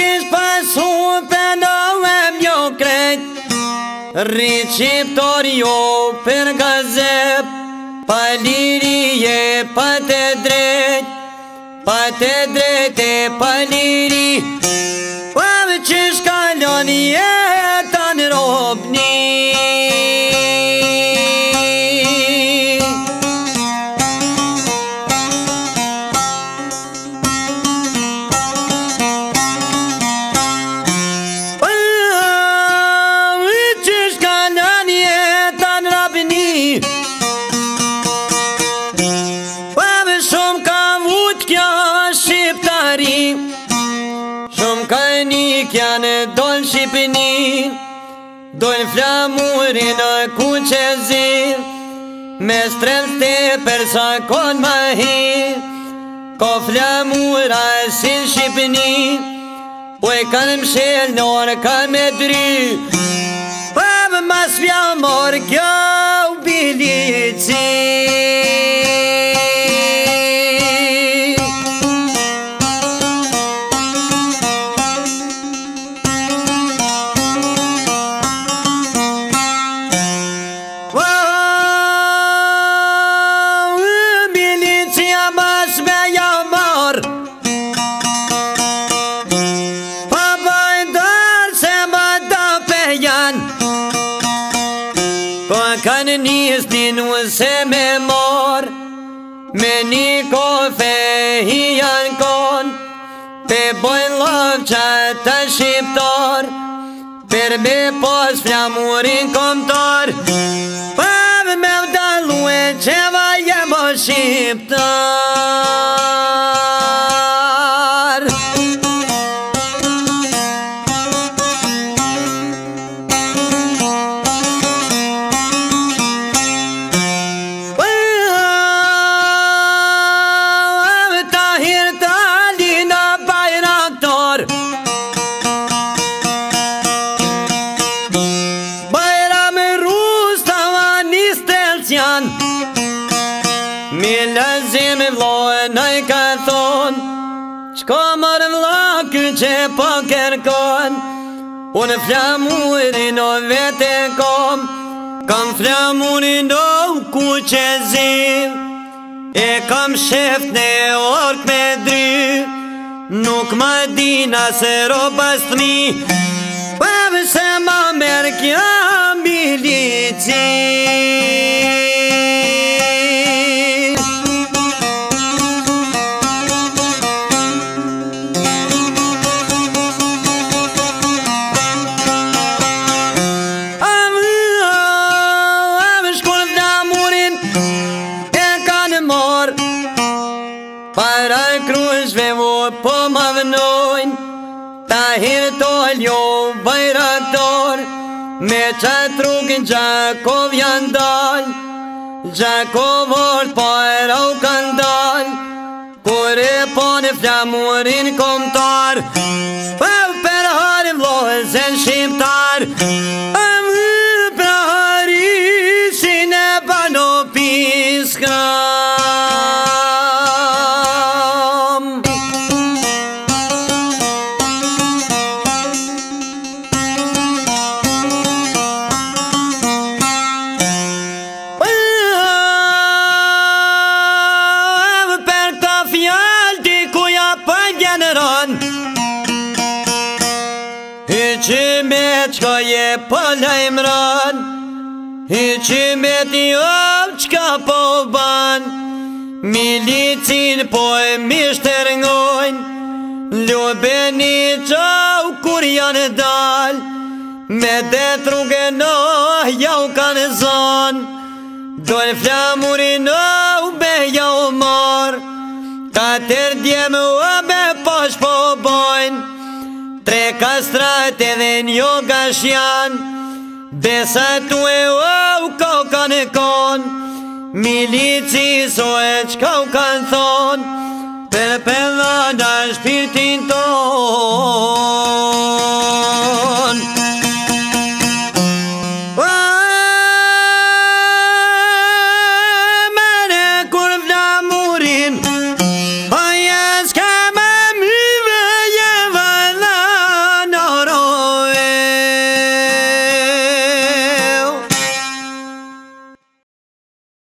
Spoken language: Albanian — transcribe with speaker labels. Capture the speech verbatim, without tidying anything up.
Speaker 1: kish pasu pëndohem jo krejt, rrit shqiptor jo për gazep, pa lirije, pa të drejt, pa të drejt e pa liri, pave që shkallon jetën robni. Shumë ka një kjanë dollë Shqipëni, dollë flamurin në kuqezi, me strelë të persa konë ma hi, ko flamura si Shqipëni, po e kanë mshel në orë ka me dry, pa më mas vja morë kjo bilici. Kanë njës dinu se me mor, me një kofe hi janë kon, pe bojnë lov qa të shqiptar, per me pos flamurin komtar, pave me vdalu e qeva jem o shqiptar. Mi lëzim vlojë nëj ka thonë, qko mërë vla kë që po kërkon, unë flamurin o vete kom, kam flamurin o kuqezi, e kam sheft në ork me dry, nuk ma dina se robas të mi, pave se ma merë kja milici. Para krujshve vo po ma vënojnë, ta hirtol jo bajraktor, me qatë rrugin Gjakov janë dal, Gjakov orët po e rau kanë dal, kur e po në flamurin komtar, pa për harim vlozën shqiptar, amë për harisin e bano piska. Hiqi me qka je po lajmëran, hiqi me t'jov qka po ban, milicin po e mishtërngojnë, lubeni qau kur janë dal, me det rrugë no jau kanë zon, dojnë flamurin no be jau mor, ta tër djemë o be posh po bojnë, tre kastrat edhe njo gashjan, besa tu e o koka në kon, milici so e qka u kanë thon, për pëllë në shpirtin ton.